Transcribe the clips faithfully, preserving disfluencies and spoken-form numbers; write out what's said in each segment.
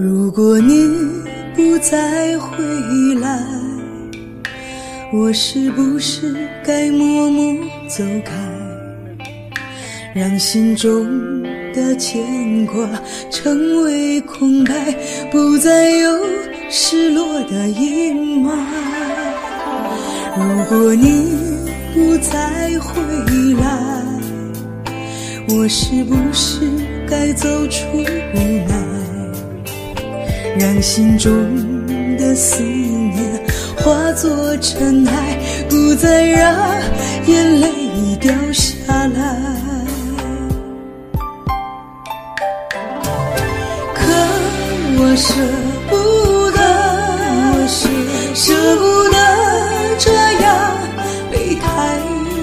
如果你不再回来，我是不是该默默走开，让心中的牵挂成为空白，不再有失落的阴霾。如果你不再回来，我是不是该走出无奈，让心中的思念化作尘埃，不再让眼泪掉下来。可我舍不得，我是舍不得这样离开，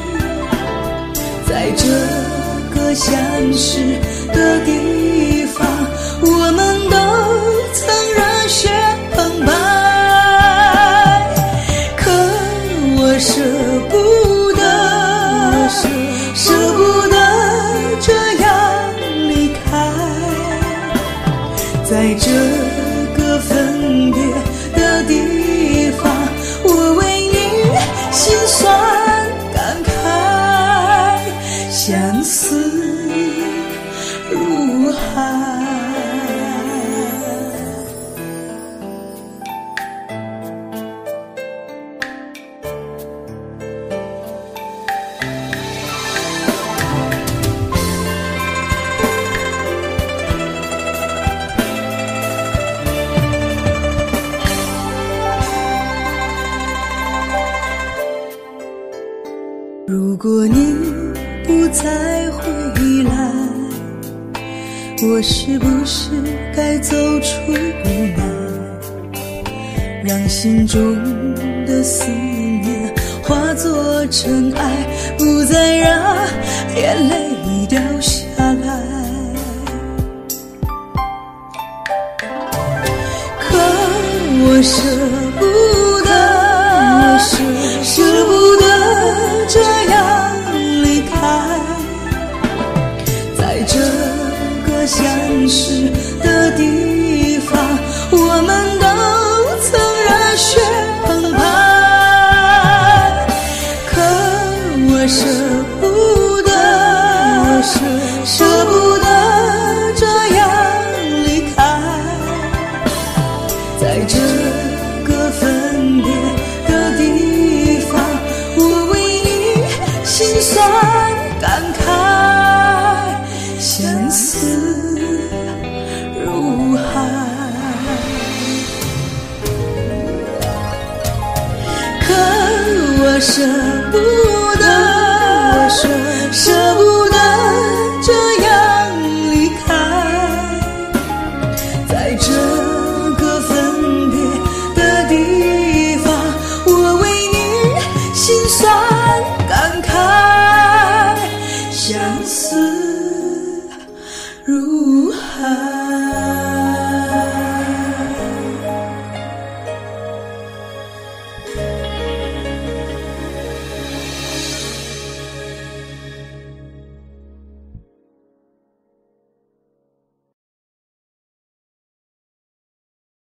在这个相识的地方，我们都曾热血澎湃。可我舍不得，舍不得这样离开，在这个分别的地方，我为你心酸感慨，相思如海。如果你不再回来，我是不是该走出无奈，让心中的思念化作尘埃，不再让眼泪掉下来。可我舍不得，我舍不得这样离开，在这个相识的地方，我们都曾热血澎湃。可我舍不得，我舍不得这样离开，在这个分别的地方，我为你心酸感慨，相思如海。可我舍不得，我舍不得这样离开，在这个分别的地方，我为你心酸感慨，相思如海。